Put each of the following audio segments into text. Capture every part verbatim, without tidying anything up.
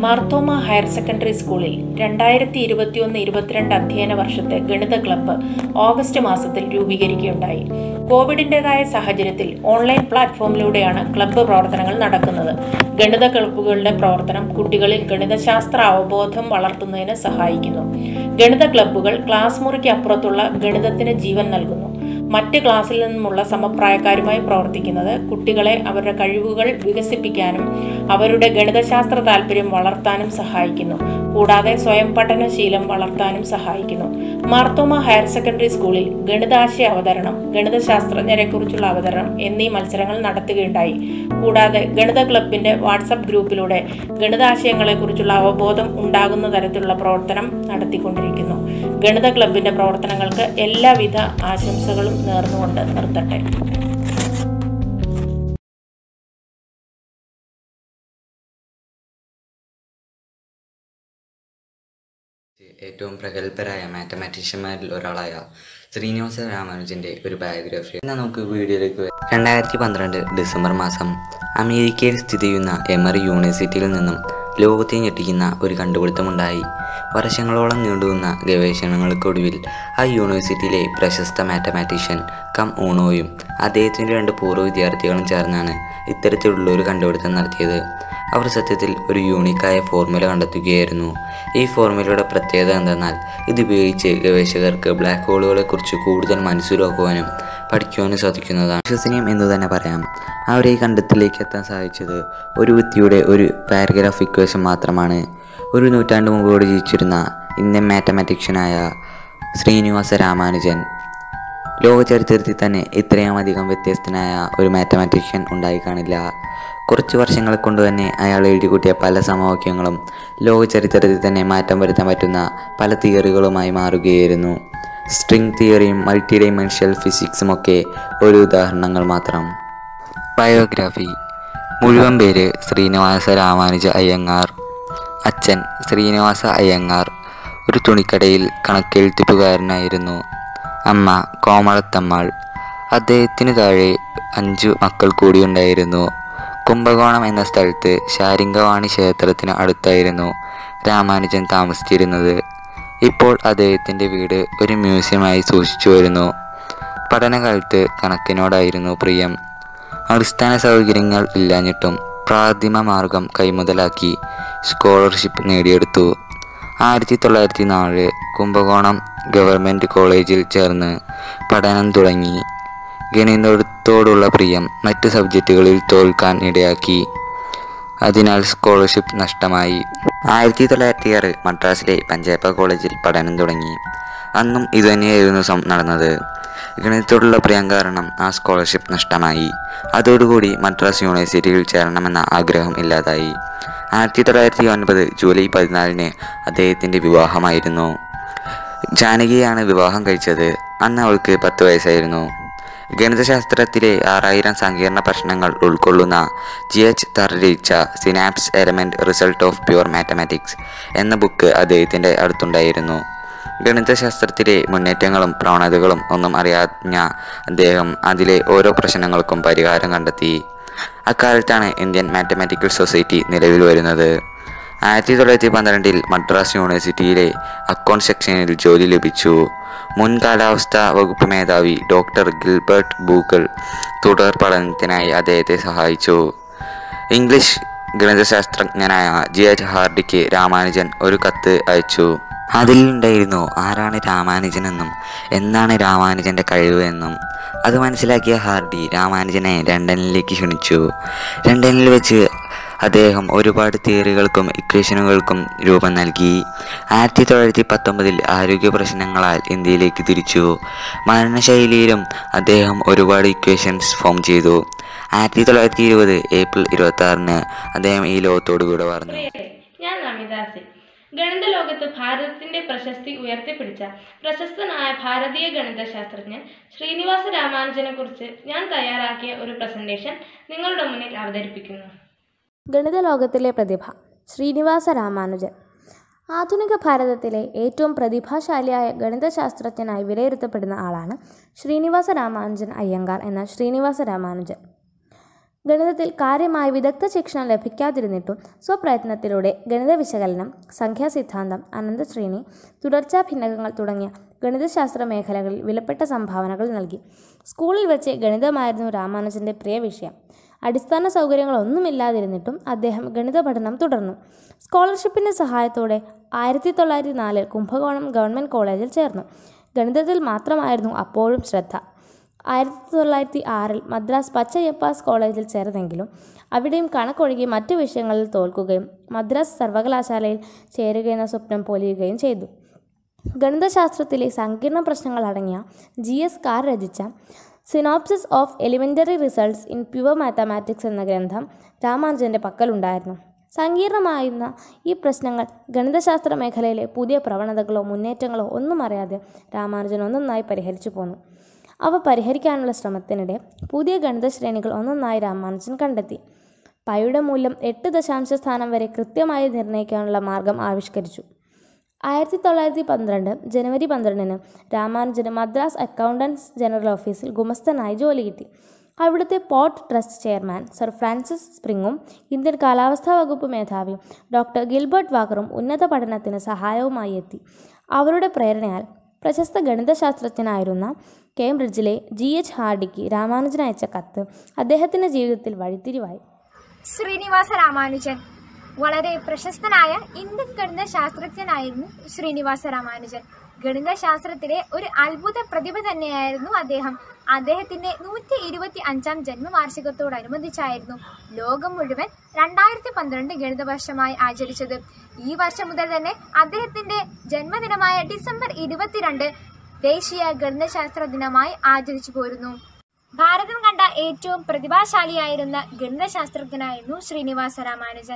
Marthoma higher secondary സ്കൂളിൽ രണ്ടായിരത്തി ഇരുപത്തിയൊന്ന് ഇരുപത്തിരണ്ട് അധ്യയന വർഷത്തെ ഗണിത ക്ലബ്ബ് ഓഗസ്റ്റ് മാസത്തിൽ രൂപീകരിക്കുകയുണ്ടായി. കോവിഡിൻ്റെതായ സാഹചര്യത്തിൽ ഓൺലൈൻ പ്ലാറ്റ്ഫോമിലൂടെയാണ് ക്ലബ്ബ് പ്രവർത്തനങ്ങൾ നടക്കുന്നത്. ഗണിത ക്ലബ്ബുകളുടെ പ്രവർത്തനം കുട്ടികളിൽ ഗണിതശാസ്ത്ര അവബോധം വളർത്തുന്നതിന് സഹായിക്കുന്നു. ഗണിത ക്ലബ്ബുകൾ ക്ലാസ് മുറിക്ക് അപ്പുറത്തുള്ള ഗണിതത്തിന് ജീവൻ നൽകുന്നു. മറ്റ് ക്ലാസ്സിൽ നിന്നുമുള്ള സമപ്രായക്കാരുമായി പ്രവർത്തിക്കുന്നത് കുട്ടികളെ അവരുടെ കഴിവുകൾ വികസിപ്പിക്കാനും അവരുടെ ഗണിതശാസ്ത്ര താല്പര്യം വളർത്താനും സഹായിക്കുന്നു. കൂടാതെ സ്വയം പഠനശീലം വളർത്താനും സഹായിക്കുന്നു. മാർത്തോമ ഹയർ സെക്കൻഡറി സ്കൂളിൽ ഗണിതാശയ അവതരണം, ഗണിതശാസ്ത്രജ്ഞരെക്കുറിച്ചുള്ള അവതരണം എന്നീ മത്സരങ്ങൾ നടത്തുകയുണ്ടായി. കൂടാതെ ഗണിത ക്ലബിൻ്റെ വാട്സപ്പ് ഗ്രൂപ്പിലൂടെ ഗണിതാശയങ്ങളെക്കുറിച്ചുള്ള അവബോധം ഉണ്ടാകുന്ന തരത്തിലുള്ള പ്രവർത്തനം നടത്തിക്കൊണ്ടിരിക്കുന്നു. ഗണിത ക്ലബിൻ്റെ പ്രവർത്തനങ്ങൾക്ക് എല്ലാവിധ ആശംസകളും നേർന്നുകൊണ്ട് നിർത്തട്ടെ. ഏറ്റവും പ്രഗത്ഭരായ മാത്തമാറ്റീഷ്യന്മാരിൽ ഒരാളായ ശ്രീനിവാസ രാമാനുജൻ്റെ ഒരു ബയോഗ്രഫി. എന്നാൽ നമുക്ക് വീഡിയോയിലേക്ക്. രണ്ടായിരത്തി പന്ത്രണ്ട് ഡിസംബർ മാസം അമേരിക്കയിൽ സ്ഥിതി ചെയ്യുന്ന എമറി യൂണിവേഴ്സിറ്റിയിൽ നിന്നും ലോകത്തെ ഞെട്ടിക്കുന്ന ഒരു കണ്ടുപിടുത്തമുണ്ടായി. വർഷങ്ങളോളം നീണ്ടുവന്ന ഗവേഷണങ്ങൾക്കൊടുവിൽ ആ യൂണിവേഴ്സിറ്റിയിലെ പ്രശസ്ത മാത്തമാറ്റീഷ്യൻ കം ഊണോയും അദ്ദേഹത്തിൻ്റെ രണ്ട് പൂർവ്വ വിദ്യാർത്ഥികളും ചേർന്നാണ് ഇത്തരത്തിലുള്ള ഒരു കണ്ടുപിടുത്തം നടത്തിയത്. അവർ സത്യത്തിൽ ഒരു യൂണിക്കായ ഫോർമുല കണ്ടെത്തുകയായിരുന്നു. ഈ ഫോർമുലയുടെ പ്രത്യേകത എന്തെന്നാൽ ഇതുപയോഗിച്ച് ഗവേഷകർക്ക് ബ്ലാക്ക് ഹോളുകളെക്കുറിച്ച് കൂടുതൽ മനസ്സിലാക്കുവാനും പഠിക്കുവാനും സാധിക്കുന്നതാണ്. വിശ്വസനീയം എന്ന് തന്നെ പറയാം. അവരെ ഈ കണ്ടെത്തലിലേക്ക് എത്താൻ സാധിച്ചത് ഒരു വ്യക്തിയുടെ ഒരു പാരഗ്രാഫ് ഇക്വേഷൻ മാത്രമാണ്. ഒരു നൂറ്റാണ്ട് മുമ്പോട് ജീവിച്ചിരുന്ന ഇന്ത്യൻ മാത്തമാറ്റീഷ്യനായ ശ്രീനിവാസ രാമാനുജൻ. ലോക ചരിത്രത്തിൽ തന്നെ ഇത്രയും അധികം വ്യത്യസ്തനായ ഒരു മാത്തമാറ്റീഷ്യൻ ഉണ്ടായി കാണില്ല. കുറച്ച് വർഷങ്ങൾ കൊണ്ട് തന്നെ അയാൾ എഴുതിക്കൂട്ടിയ പല സമവാക്യങ്ങളും ലോക ചരിത്രത്തിൽ തന്നെ മാറ്റം വരുത്താൻ പറ്റുന്ന പല തിയറികളുമായി മാറുകയായിരുന്നു. സ്ട്രിംഗ് തിയറിയും മൾട്ടി ഡൈമെൻഷണൽ ഫിസിക്സും ഒക്കെ ഒരു ഉദാഹരണങ്ങൾ മാത്രം. ബയോഗ്രാഫി. മുഴുവൻ പേര് ശ്രീനിവാസ രാമാനുജ അയ്യങ്കാർ. അച്ഛൻ ശ്രീനിവാസ അയ്യങ്കാർ ഒരു തുണിക്കടയിൽ കണക്കെഴുത്തുകാരനായിരുന്നു. അമ്മ കോമളത്തമ്മാൾ. അദ്ദേഹത്തിന് താഴെ അഞ്ചു മക്കൾ കൂടിയുണ്ടായിരുന്നു. കുംഭകോണം എന്ന സ്ഥലത്ത് ശാരിംഗവാണി ക്ഷേത്രത്തിന് അടുത്തായിരുന്നു രാമാനുജൻ താമസിച്ചിരുന്നത്. ഇപ്പോൾ അദ്ദേഹത്തിൻ്റെ വീട് ഒരു മ്യൂസിയമായി സൂക്ഷിച്ചു വരുന്നു. പഠനകാലത്ത് കണക്കിനോടായിരുന്നു പ്രിയം. അടിസ്ഥാന സൗകര്യങ്ങൾ ഇല്ലാഞ്ഞിട്ടും പ്രാഥമിക മാർഗം കൈമുതലാക്കി സ്കോളർഷിപ്പ് നേടിയെടുത്തു. ആയിരത്തി തൊള്ളായിരത്തി നാല് കുംഭകോണം ഗവൺമെൻറ് കോളേജിൽ ചേർന്ന് പഠനം തുടങ്ങി. ഗണിതത്തോടുള്ള പ്രിയം മറ്റ് സബ്ജക്റ്റുകളിൽ തോൽക്കാൻ ഇടയാക്കി. അതിനാൽ സ്കോളർഷിപ്പ് നഷ്ടമായി. ആയിരത്തി തൊള്ളായിരത്തി ആറ് മദ്രാസിലെ പഞ്ചാബ കോളേജിൽ പഠനം തുടങ്ങി. അന്നും ഇതുതന്നെയായിരുന്നു നടന്നത്. ഗണിതത്തോടുള്ള പ്രിയം കാരണം ആ സ്കോളർഷിപ്പ് നഷ്ടമായി. അതോടുകൂടി മദ്രാസ് യൂണിവേഴ്സിറ്റിയിൽ ചേരണമെന്ന ആഗ്രഹം ഇല്ലാതായി. ആയിരത്തി തൊള്ളായിരത്തി ഒൻപത് ജൂലൈ പതിനാലിന് അദ്ദേഹത്തിൻ്റെ വിവാഹമായിരുന്നു. ജാനകിയാണ് വിവാഹം കഴിച്ചത്. അന്ന് അവൾക്ക് പത്ത് വയസ്സായിരുന്നു. ഗണിതശാസ്ത്രത്തിലെ ആറായിരം സങ്കീർണ പ്രശ്നങ്ങൾ ഉൾക്കൊള്ളുന്ന ജി എച്ച് തർ രചിച്ച synopsis element result of pure mathematics എന്ന ബുക്ക് അദ്ദേഹത്തിൻ്റെ അടുത്തുണ്ടായിരുന്നു. ഗണിതശാസ്ത്രത്തിലെ മുന്നേറ്റങ്ങളും പ്രവണതകളും ഒന്നും അറിയാഞ്ഞ അദ്ദേഹം അതിലെ ഓരോ പ്രശ്നങ്ങൾക്കും പരിഹാരം കണ്ടെത്തി. അക്കാലത്താണ് ഇന്ത്യൻ മാത്തമാറ്റിക്കൽ സൊസൈറ്റി നിലവിൽ വരുന്നത്. ആയിരത്തി തൊള്ളായിരത്തി പന്ത്രണ്ടിൽ മദ്രാസ് യൂണിവേഴ്സിറ്റിയിലെ അക്കൗണ്ട് സെക്ഷനിൽ ജോലി ലഭിച്ചു. മുൻ കാലാവസ്ഥാ വകുപ്പ് മേധാവി ഡോക്ടർ ഗിൽബർട്ട് ബൂഗൾ തുടർ പഠനത്തിനായി അദ്ദേഹത്തെ സഹായിച്ചു. ഇംഗ്ലീഷ് ഗണിതശാസ്ത്രജ്ഞനായ ജി എച്ച് ഹാർഡിക്ക് രാമാനുജൻ ഒരു കത്ത് അയച്ചു. അതിലുണ്ടായിരുന്നു ആരാണ് രാമാനുജനെന്നും എന്താണ് രാമാനുജൻ്റെ കഴിവ് എന്നും. അത് മനസ്സിലാക്കിയ ഹാർഡി രാമാനുജനെ ലണ്ടനിലേക്ക് ക്ഷണിച്ചു. ലണ്ടനിൽ വെച്ച് അദ്ദേഹം ഒരുപാട് തിയറികൾക്കും ഇക്വേഷനുകൾക്കും രൂപം നൽകി. ആയിരത്തി തൊള്ളായിരത്തി പത്തൊമ്പതിൽ ആരോഗ്യ പ്രശ്നങ്ങളാൽ ഇന്ത്യയിലേക്ക് തിരിച്ചു. മരണശൈലിയിലും അദ്ദേഹം ഒരുപാട് ഇക്വേഷൻസ് ഫോം ചെയ്തു. ആയിരത്തി തൊള്ളായിരത്തി ഇരുപത് ഏപ്രിൽ ഇരുപത്തി ആറിന് അദ്ദേഹം ഈ ലോകത്തോടു കൂടെ പറഞ്ഞു. ഞാൻ നമിതാസി. ഗണിത ലോകത്ത് ഭാരതത്തിന്റെ പ്രശസ്തി ഉയർത്തിപ്പിടിച്ച പ്രശസ്തനായ ഭാരതീയ ഗണിതശാസ്ത്രജ്ഞൻ ശ്രീനിവാസ രാമാനുജനെ കുറിച്ച് ഞാൻ തയ്യാറാക്കിയ ഒരു പ്രസന്റേഷൻ നിങ്ങളുടെ മുന്നിൽ അവതരിപ്പിക്കുന്നു. ഗണിത ലോകത്തിലെ പ്രതിഭ ശ്രീനിവാസ രാമാനുജൻ. ആധുനിക ഭാരതത്തിലെ ഏറ്റവും പ്രതിഭാശാലിയായ ഗണിതശാസ്ത്രജ്ഞനായി വിലയിരുത്തപ്പെടുന്ന ആളാണ് ശ്രീനിവാസ രാമാനുജൻ അയ്യങ്കാർ എന്ന ശ്രീനിവാസ രാമാനുജൻ. ഗണിതത്തിൽ കാര്യമായ വിദഗ്ധ ശിക്ഷണം ലഭിക്കാതിരുന്നിട്ടും സ്വപ്രയത്നത്തിലൂടെ ഗണിത വിശകലനം, സംഖ്യാസിദ്ധാന്തം, അനന്തശ്രേണി, തുടർച്ചാ ഭിന്നകങ്ങൾ തുടങ്ങിയ ഗണിതശാസ്ത്ര മേഖലകളിൽ വിലപ്പെട്ട സംഭാവനകൾ നൽകി. സ്കൂളിൽ വെച്ച് ഗണിതമായിരുന്നു രാമാനുജൻ്റെ പ്രിയ വിഷയം. അടിസ്ഥാന സൗകര്യങ്ങളൊന്നുമില്ലാതിരുന്നിട്ടും അദ്ദേഹം ഗണിത പഠനം തുടർന്നു. സ്കോളർഷിപ്പിൻ്റെ സഹായത്തോടെ ആയിരത്തി തൊള്ളായിരത്തി നാലിൽ കുംഭകോണം ഗവൺമെൻറ് കോളേജിൽ ചേർന്നു. ഗണിതത്തിൽ മാത്രമായിരുന്നു അപ്പോഴും ശ്രദ്ധ. ആയിരത്തി തൊള്ളായിരത്തി ആറിൽ മദ്രാസ് പച്ചയ്യപ്പാസ് കോളേജിൽ ചേർന്നെങ്കിലും അവിടെയും കണക്കൊഴുകി മറ്റു വിഷയങ്ങളിൽ തോൽക്കുകയും മദ്രാസ് സർവകലാശാലയിൽ ചേരുകയെന്ന സ്വപ്നം പൊലിയുകയും ചെയ്തു. ഗണിതശാസ്ത്രത്തിലെ സങ്കീർണ പ്രശ്നങ്ങൾ അടങ്ങിയ ജി എസ് കാർ രചിച്ച synopsis of elementary results in pure mathematics എന്ന ഗ്രന്ഥം രാമാനുജൻ്റെ പക്കലുണ്ടായിരുന്നു. സങ്കീർണമായിരുന്ന ഈ പ്രശ്നങ്ങൾ ഗണിതശാസ്ത്ര മേഖലയിലെ പുതിയ പ്രവണതകളോ മുന്നേറ്റങ്ങളോ ഒന്നും അറിയാതെ രാമാനുജൻ ഒന്നൊന്നായി പരിഹരിച്ചു പോന്നു. അവ പരിഹരിക്കാനുള്ള ശ്രമത്തിനിടെ പുതിയ ഗണിത ശ്രേണികൾ ഒന്നൊന്നായി രാമാനുജൻ കണ്ടെത്തി. പൈയുടെ മൂല്യം എട്ട് ദശാംശ സ്ഥാനം വരെ കൃത്യമായി നിർണ്ണയിക്കാനുള്ള മാർഗം ആവിഷ്കരിച്ചു. ആയിരത്തി തൊള്ളായിരത്തി പന്ത്രണ്ട് ജനുവരി പന്ത്രണ്ടിന് രാമാനുജന് മദ്രാസ് അക്കൗണ്ടൻസ് ജനറൽ ഓഫീസിൽ ഗുമസ്തനായി ജോലി കിട്ടി. അവിടുത്തെ port trust chairman sir Francis സ്പ്രിങ്ങും ഇന്ത്യൻ കാലാവസ്ഥാ വകുപ്പ് മേധാവിയും ഡോക്ടർ ഗിൽബർട്ട് വാക്കറും ഉന്നത പഠനത്തിന് സഹായവുമായി എത്തി. അവരുടെ പ്രേരണയാൽ പ്രശസ്ത ഗണിതശാസ്ത്രജ്ഞനായിരുന്ന കേംബ്രിഡ്ജിലെ ജി എച്ച് ഹാർഡിക്ക് രാമാനുജൻ അയച്ച കത്ത് അദ്ദേഹത്തിൻ്റെ ജീവിതത്തിൽ വഴിത്തിരിവായി. ശ്രീനിവാസ രാമാനുജൻ വളരെ പ്രശസ്തനായ ഇന്ത്യൻ ഗണിത ശാസ്ത്രജ്ഞനായിരുന്നു ശ്രീനിവാസ രാമാനുജൻ. ഗണിതശാസ്ത്രത്തിലെ ഒരു അത്ഭുത പ്രതിഭ തന്നെയായിരുന്നു അദ്ദേഹം. അദ്ദേഹത്തിന്റെ നൂറ്റി ഇരുപത്തി അഞ്ചാം ജന്മവാർഷികത്തോടനുബന്ധിച്ചായിരുന്നു ലോകം മുഴുവൻ രണ്ടായിരത്തി പന്ത്രണ്ട് ഗണിത വർഷമായി ആചരിച്ചത്. ഈ വർഷം മുതൽ തന്നെ അദ്ദേഹത്തിന്റെ ജന്മദിനമായ ഡിസംബർ ഇരുപത്തിരണ്ട് ദേശീയ ഗണിതശാസ്ത്ര ദിനമായി ആചരിച്ചു പോരുന്നു. ഭാരതം കണ്ട ഏറ്റവും പ്രതിഭാശാലിയായിരുന്ന ഗണിതശാസ്ത്രജ്ഞനായിരുന്നു ശ്രീനിവാസ രാമാനുജൻ.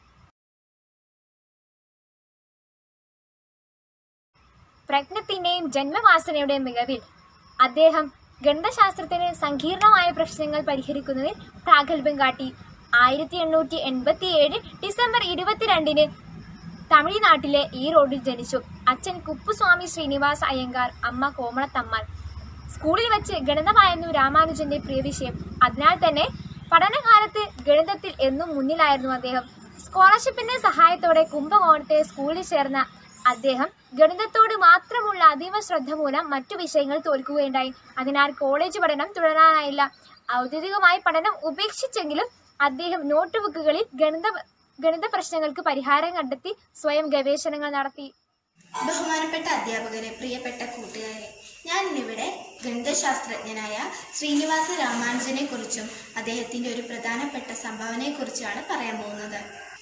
പ്രജ്ഞത്തിന്റെയും ജന്മവാസനയുടെയും മികവിൽ അദ്ദേഹം ഗണിതശാസ്ത്രത്തിന് സങ്കീർണമായ പ്രശ്നങ്ങൾ പരിഹരിക്കുന്നതിൽ പ്രാഗൽഭ്യം കാട്ടി. ആയിരത്തി എണ്ണൂറ്റി എൺപത്തി ഏഴ് ഡിസംബർ ഇരുപത്തിരണ്ടിന് തമിഴ്നാട്ടിലെ ഈറോഡിൽ ജനിച്ചു. അച്ഛൻ കുപ്പുസ്വാമി ശ്രീനിവാസ അയ്യങ്കാർ, അമ്മ കോമളത്തമ്മാൾ. സ്കൂളിൽ വെച്ച് ഗണിതമായിരുന്നു രാമാനുജന്റെ പ്രിയ വിഷയം. അതിനാൽ തന്നെ പഠനകാലത്ത് ഗണിതത്തിൽ എന്നും മുന്നിലായിരുന്നു അദ്ദേഹം. സ്കോളർഷിപ്പിന്റെ സഹായത്തോടെ കുംഭകോണത്തെ സ്കൂളിൽ ചേർന്ന അദ്ദേഹം ഗണിതത്തോട് മാത്രമുള്ള അതീവ ശ്രദ്ധ മൂലം മറ്റു വിഷയങ്ങൾ തോൽക്കുകയുണ്ടായി. അതിനാൽ കോളേജ് പഠനം തുടരാനായില്ല. ഔദ്യോഗികമായി പഠനം ഉപേക്ഷിച്ചെങ്കിലും അദ്ദേഹം നോട്ട് ബുക്കുകളിൽ ഗണിത ഗണിത പ്രശ്നങ്ങൾക്ക് പരിഹാരം കണ്ടെത്തി സ്വയം ഗവേഷണങ്ങൾ നടത്തി. ബഹുമാനപ്പെട്ട അധ്യാപകരെ, പ്രിയപ്പെട്ട കൂട്ടുകാരെ, ഞാൻ ഇന്നിവിടെ ഗണിതശാസ്ത്രജ്ഞനായ ശ്രീനിവാസ രാമാനുജനെ കുറിച്ചും അദ്ദേഹത്തിന്റെ ഒരു പ്രധാനപ്പെട്ട സംഭാവനയെക്കുറിച്ചാണ് പറയാൻ പോകുന്നത്.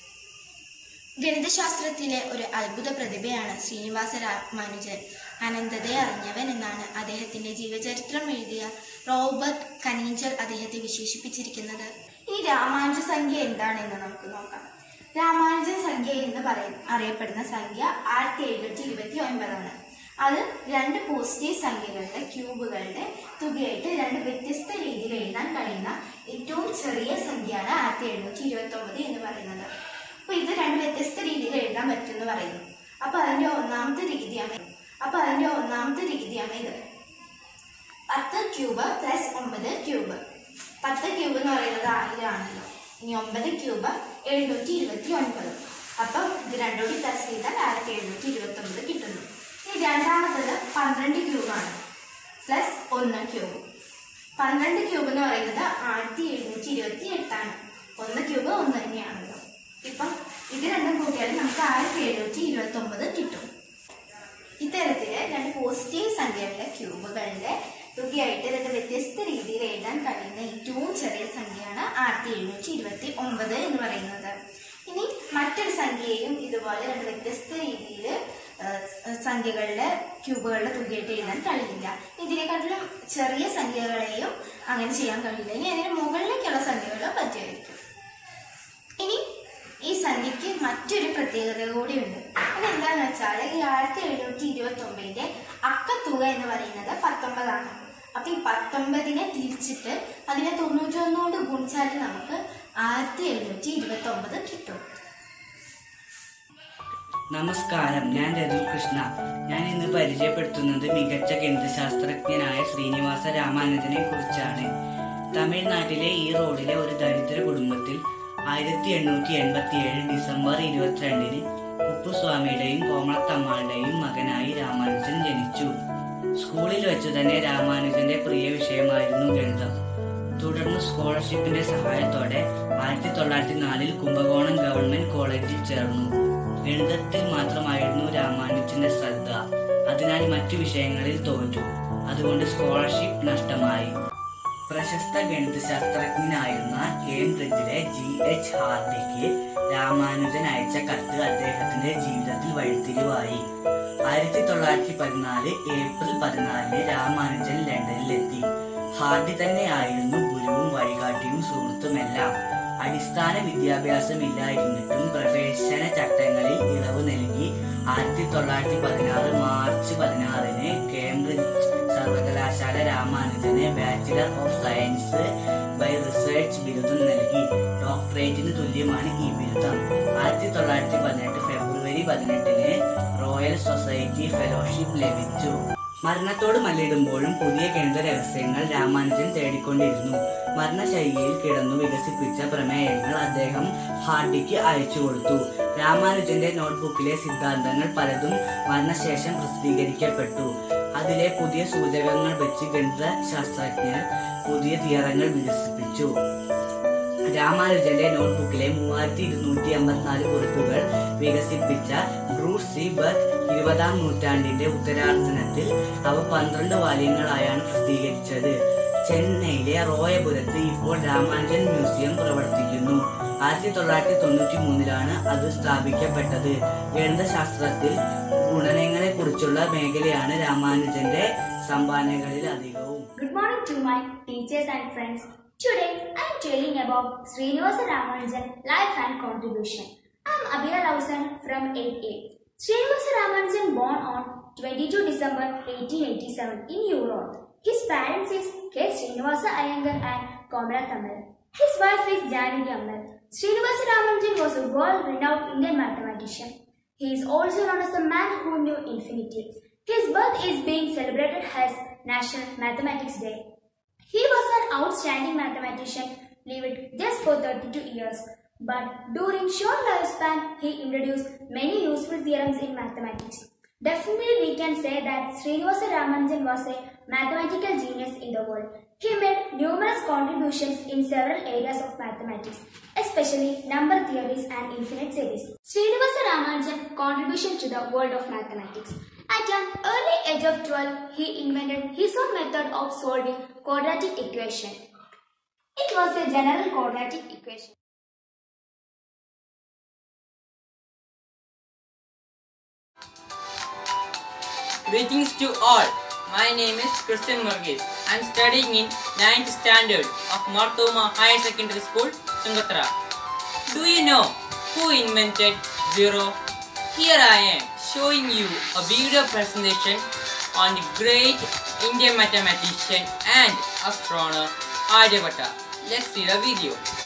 ഗണിതശാസ്ത്രത്തിലെ ഒരു അത്ഭുത പ്രതിഭയാണ് ശ്രീനിവാസ രാമാനുജൻ. അനന്തതയെ അറിഞ്ഞവൻ എന്നാണ് അദ്ദേഹത്തിന്റെ ജീവചരിത്രം എഴുതിയ റോബർട്ട് കനീഞ്ചർ അദ്ദേഹത്തെ വിശേഷിപ്പിച്ചിരിക്കുന്നത്. ഈ രാമാനുജ സംഖ്യ എന്താണെന്ന് നമുക്ക് നോക്കാം. രാമാനുജൻ സംഖ്യ എന്ന് പറയ അറിയപ്പെടുന്ന സംഖ്യ ആയിരത്തി എഴുന്നൂറ്റി ഇരുപത്തി ഒൻപതാണ്. അത് രണ്ട് പോസിറ്റീവ് സംഖ്യകളുടെ ക്യൂബുകളുടെ തുകയായിട്ട് രണ്ട് വ്യത്യസ്ത രീതിയിൽ എഴുതാൻ കഴിയുന്ന ഏറ്റവും ചെറിയ സംഖ്യയാണ് ആയിരത്തി എഴുന്നൂറ്റി ഇരുപത്തി ഒമ്പത് എന്ന് പറയുന്നത്. അപ്പൊ ഇത് രണ്ട് വ്യത്യസ്ത രീതിയിൽ എഴുതാൻ പറ്റുമെന്ന് പറയുന്നു. അപ്പൊ അതിന്റെ ഒന്നാമത്തെ രീതിയാണ് അപ്പൊ അതിന്റെ ഒന്നാമത്തെ രീതിയാണ് ഇത്. പത്ത് ക്യൂബ് പ്ലസ് ഒമ്പത് ക്യൂബ്. പത്ത് ക്യൂബ് എന്ന് പറയുന്നത് ആയിരം ആണല്ലോ. ഇനി ഒമ്പത് ക്യൂബ് എഴുന്നൂറ്റി ഇരുപത്തി ഒൻപത്. അപ്പൊ ഇത് രണ്ടോടി പ്ലസ് ചെയ്താൽ ആയിരത്തി എഴുന്നൂറ്റി ഇരുപത്തി ഒമ്പത് കിട്ടുന്നു. ഇനി രണ്ടാമത്തത് പന്ത്രണ്ട് ക്യൂബാണ് പ്ലസ് ഒന്ന് ക്യൂബ്. പന്ത്രണ്ട് ക്യൂബ് എന്ന് പറയുന്നത് ആയിരത്തി എഴുന്നൂറ്റി ഇരുപത്തി എട്ടാണ്. ഒന്ന് ക്യൂബ് ഒന്ന് തന്നെയാണല്ലോ. ഇപ്പം ഇത് രണ്ടും കൂട്ടിയാൽ നമുക്ക് ആയിരത്തി എഴുന്നൂറ്റി ഇരുപത്തി ഒമ്പത് കിട്ടും. ഇത്തരത്തില് രണ്ട് പോസിറ്റീവ് സംഖ്യകളുടെ ക്യൂബുകളുടെ തുകയായിട്ട് രണ്ട് വ്യത്യസ്ത രീതിയിൽ എഴുതാൻ കഴിയുന്ന ഏറ്റവും ചെറിയ സംഖ്യയാണ് ആയിരത്തി എഴുന്നൂറ്റി ഇരുപത്തി ഒമ്പത് എന്ന് പറയുന്നത്. ഇനി മറ്റൊരു സംഖ്യയും ഇതുപോലെ രണ്ട് വ്യത്യസ്ത രീതിയിൽ സംഖ്യകളുടെ ക്യൂബുകളുടെ തുകയായിട്ട് എഴുതാൻ കഴിയില്ല. ഇതിനെക്കാട്ടിലും ചെറിയ സംഖ്യകളെയും അങ്ങനെ ചെയ്യാൻ കഴിയില്ല. ഇനി അതിന് മുകളിലേക്കുള്ള സംഖ്യകൾ പറ്റുമായിരിക്കും. ഇനി ഈ സംഖ്യക്ക് മറ്റൊരു പ്രത്യേകത കൂടിയുണ്ട്. അതെന്താന്ന് വെച്ചാൽ ഈ ആയിരത്തി എഴുന്നൂറ്റി ഇരുപത്തി ഒമ്പതിന്റെ അക്കത്തുക എന്ന് പറയുന്നത് പത്തൊമ്പതാണ്. അപ്പൊ ഈ പത്തൊമ്പതിനെ തിരിച്ചിട്ട് അതിനെ തൊണ്ണൂറ്റി ഒന്നുകൊണ്ട് ഗുണിച്ചാൽ നമുക്ക് ആയിരത്തി എഴുന്നൂറ്റി ഇരുപത്തി ഒമ്പത് കിട്ടും. നമസ്കാരം, ഞാൻ രഘു കൃഷ്ണ. ഞാൻ ഇന്ന് പരിചയപ്പെടുത്തുന്നത് മികച്ച ഗണിതശാസ്ത്രജ്ഞനായ ശ്രീനിവാസ രാമാനുജനെ കുറിച്ചാണ്. തമിഴ്നാട്ടിലെ ഈ റോഡിലെ ഒരു ദരിദ്ര കുടുംബത്തിൽ ആയിരത്തി എണ്ണൂറ്റി എൺപത്തി ഏഴ് ഡിസംബർ ഇരുപത്തിരണ്ടിന് ഉപ്പുസ്വാമിയുടെയും കോമളത്തമ്മാളുടെയും മകനായി രാമാനുജൻ ജനിച്ചു. സ്കൂളിൽ വെച്ചു തന്നെ രാമാനുജന്റെ പ്രിയ വിഷയമായിരുന്നു ഗണിതം. തുടർന്ന് സ്കോളർഷിപ്പിന്റെ സഹായത്തോടെ ആയിരത്തി തൊള്ളായിരത്തി നാലിൽ കുംഭകോണം ഗവൺമെന്റ് കോളേജിൽ ചേർന്നു. ഗണിതത്തിൽ മാത്രമായിരുന്നു രാമാനുജന്റെ ശ്രദ്ധ. അതിനാൽ മറ്റു വിഷയങ്ങളിൽ തോറ്റു. അതുകൊണ്ട് സ്കോളർഷിപ്പ് നഷ്ടമായി. പ്രശസ്ത ഗണിതശാസ്ത്രജ്ഞനായിരുന്ന കേംബ്രിഡ്ജിലെ ജി എച്ച് ഹാർഡിക്ക് രാമാനുജൻ അയച്ച കത്ത് അദ്ദേഹത്തിന്റെ ജീവിതത്തിൽ വഴിത്തിരിവായി. ആയിരത്തി തൊള്ളായിരത്തി പതിനാല് ഏപ്രിൽ പതിനാലിന് രാമാനുജൻ ലണ്ടനിലെത്തി. ഹാർഡി തന്നെയായിരുന്നു ഗുരുവും വഴികാട്ടിയും സുഹൃത്തുമെല്ലാം. അടിസ്ഥാന വിദ്യാഭ്യാസമില്ലായിരുന്നിട്ടും പ്രവേശന ചട്ടങ്ങളിൽ ഇളവ് നൽകി ആയിരത്തി തൊള്ളായിരത്തി പതിനാറ് മാർച്ച് പതിനാറിന് കേംബ്രിഡ്ജ് സർവകലാശാല രാമാനുജന് bachelor of science by research ബിരുദം നൽകി. ഡോക്ടറേറ്റിന് തുല്യമാണ് ഈ ബിരുദം. ആയിരത്തി തൊള്ളായിരത്തി പതിനെട്ട് ഫെബ്രുവരി പതിനെട്ടിന് റോയൽ സൊസൈറ്റി ഫെലോഷിപ്പ് ലഭിച്ചു. മരണത്തോട് മല്ലിടുമ്പോഴും പുതിയ ഗണിത രഹസ്യങ്ങൾ രാമാനുജൻ തേടിക്കൊണ്ടിരുന്നു. മരണശൈലിയിൽ കിടന്നു വികസിപ്പിച്ച പ്രമേയങ്ങൾ അദ്ദേഹം ഹാർഡിക്ക് അയച്ചു കൊടുത്തു. രാമാനുജന്റെ നോട്ട്ബുക്കിലെ സിദ്ധാന്തങ്ങൾ പലതും മരണശേഷം പ്രസിദ്ധീകരിക്കപ്പെട്ടു. അതിലെ പുതിയ സൂചകങ്ങൾ വെച്ച് ഗണിത ശാസ്ത്രജ്ഞർ പുതിയ തിയറങ്ങൾ വികസിപ്പിച്ചു. രാമാനുജന്റെ നോട്ട്ബുക്കിലെ മൂവായിരത്തി ഇരുന്നൂറ്റി അമ്പത്തിനാല് കുറിപ്പുകൾ വികസിപ്പിച്ച ബ്രൂസ് സി ബർക്ക് ഇരുപതാം നൂറ്റാണ്ടിന്റെ ഉത്തരാർദ്ധത്തിൽ അവ പന്ത്രണ്ട് വാല്യങ്ങളായാണ് പ്രസിദ്ധീകരിച്ചത്. ചെന്നൈയിലെ റോയപുരത്ത് ഇപ്പോൾ രാമാനുജൻ മ്യൂസിയം പ്രവർത്തിക്കുന്നു. ആയിരത്തി തൊള്ളായിരത്തി തൊണ്ണൂറ്റി മൂന്നിലാണ് അത് സ്ഥാപിക്കപ്പെട്ടത്. ഗണിതശാസ്ത്രത്തിൽ ഗുണനങ്ങളെ കുറിച്ചുള്ള മേഖലയാണ് രാമാനുജന്റെ സംഭാവനകളിൽ അധികവും. Good morning to my teachers and friends. Today I am telling about Srinivasa Ramanujan life and contribution. I am Abhira Lausan from eight A. Srinivasa Ramanujan born on twenty-second December eighteen eighty-seven in Europe. His parents is K. Srinivasa Iyengar and Komala Tamil. His wife is Janaki Ammal. Srinivasa Ramanujan was a world-renowned Indian mathematician. He is also known as the man who knew infinity. His birth is being celebrated as National Mathematics Day. He was an outstanding mathematician, lived just for thirty-two years. But during short lifespan, he introduced many useful theorems in mathematics. Definitely we can say that Srinivasa Ramanujan was a mathematical genius in the world. He made numerous contributions in several areas of mathematics, especially number theories and infinite series. Srinivasa Ramanujan's contribution to the world of mathematics. At an early age of twelve, he invented his own method of solving quadratic equation. It was a general quadratic equation. Greetings to all. My name is Christian Margis. I am studying in ninth standard of Marthoma Higher Secondary School, Tungatra. Do you know who invented zero? Here I am showing you a video presentation on the great Indian mathematician and astronomer Aryabhatta. Let's see the video.